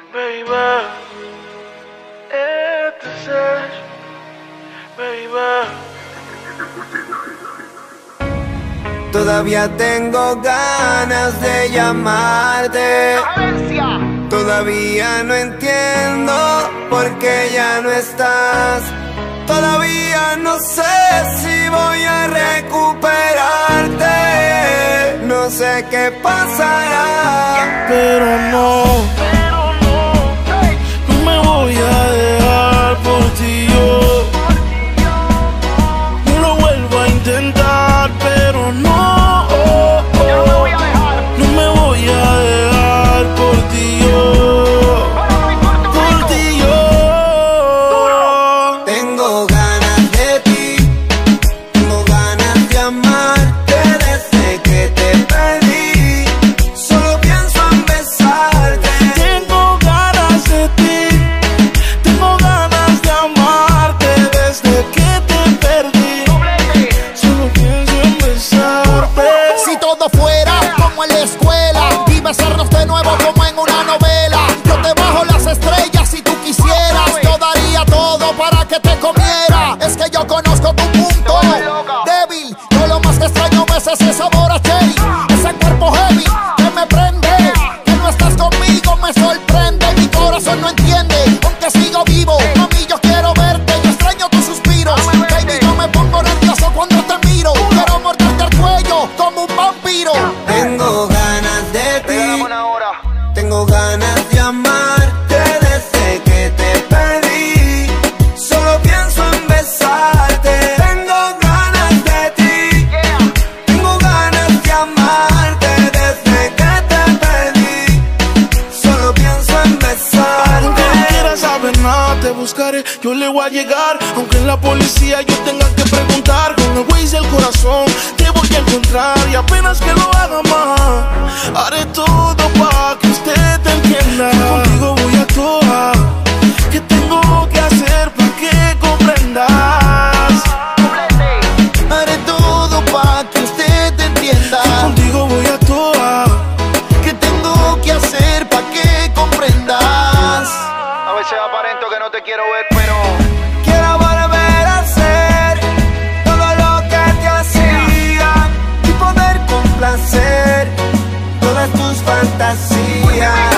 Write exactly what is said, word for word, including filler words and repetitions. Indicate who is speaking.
Speaker 1: Baby, este es, baby.
Speaker 2: Todavía tengo ganas de llamarte. Todavía no entiendo por qué ya no estás. Todavía no sé si voy a recuperarte. No sé qué pasará,
Speaker 1: Pero no, no me voy a dejar por ti yo. No lo vuelvo a intentar, pero no, oh, oh. No me voy a dejar por ti yo. Por ti yo.
Speaker 2: tengo ganas de ti. Tengo ganas de amarte desde que te perdí. Solo pienso en besarte.
Speaker 1: Tengo ganas de ti. Tengo ganas de amarte desde que te perdí. Solo pienso en besarte.
Speaker 3: Si todo fuera como en la escuela y besarnos de nuevo como en una novela, yo te bajo las estrellas si tú quisieras. Yo daría todo para que te comiera. Es que yo conozco tu punto débil. Yo lo más que extraño es ese sabor a cherry, ese cuerpo heavy que me prende. Que no estás conmigo me sorprende. Mi corazón no entiende, aunque sigo vivo. Mami, yo quiero verte, yo extraño tus suspiros. Baby, yo me pongo nervioso cuando te miro. Quiero morderte el cuello como un vampiro.
Speaker 2: Tengo ganas de ti. Tengo ganas de amarte desde que te perdí. Solo pienso en besarte. Tengo ganas de ti. Tengo ganas de amarte desde que te perdí. Solo pienso en
Speaker 1: Aunque no
Speaker 2: besarte.
Speaker 1: quieras saber nada, te buscaré, yo le voy a llegar. Aunque en la policía yo tenga que preguntar, con el Waze del corazón te voy a encontrar. Y apenas que lo haga más, haré todo para que usted te entienda. Contigo voy a actuar. ¿Qué tengo que hacer para que comprendas?
Speaker 3: Haré todo para que usted te entienda.
Speaker 1: Contigo voy a actuar.
Speaker 3: ¿Qué tengo que hacer para que comprendas?
Speaker 4: A veces aparento que no te quiero ver, pero
Speaker 2: Quiero volver a hacer todo lo que te hacía y poder complacer todas tus fantasías.